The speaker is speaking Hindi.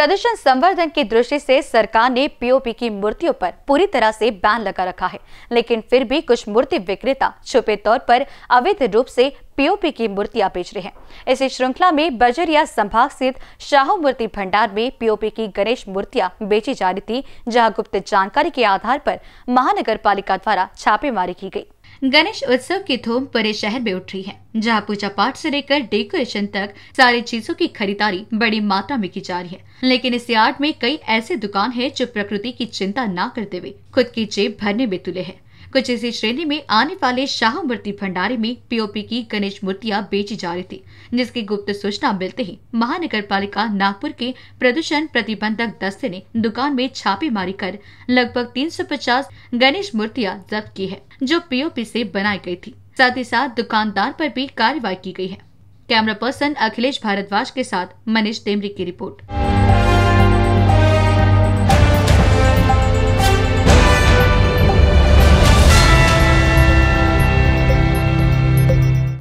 प्रदूषण संवर्धन की दृष्टि से सरकार ने पीओपी की मूर्तियों पर पूरी तरह से बैन लगा रखा है, लेकिन फिर भी कुछ मूर्ति विक्रेता छुपे तौर पर अवैध रूप से पीओपी की मूर्तियां बेच रहे हैं। इसी श्रृंखला में बजरिया संभाग स्थित शाहू मूर्ति भंडार में पीओपी की गणेश मूर्तियां बेची जा रही थी, जहां गुप्त जानकारी के आधार पर महानगर पालिका द्वारा छापेमारी की गई। गणेश उत्सव की धूम पूरे शहर में उठ रही है, जहां पूजा पाठ से लेकर डेकोरेशन तक सारी चीजों की खरीदारी बड़ी मात्रा में की जा रही है। लेकिन इस यार्ड में कई ऐसे दुकान हैं जो प्रकृति की चिंता न करते हुए खुद की जेब भरने में तुले हैं। कुछ इसी श्रेणी में आने वाले शाहू मूर्ति भंडारे में पीओपी की गणेश मूर्तियां बेची जा रही थी, जिसकी गुप्त सूचना मिलते ही महानगर पालिका नागपुर के प्रदूषण प्रतिबंधक दस्ते ने दुकान में छापेमारी कर लगभग 350 गणेश मूर्तियां जब्त की है, जो पीओपी से बनाई गई थी। साथ ही साथ दुकानदार पर भी कार्रवाई की गई है। कैमरा पर्सन अखिलेश भारद्वाज के साथ मनीष टेमरी की रिपोर्ट।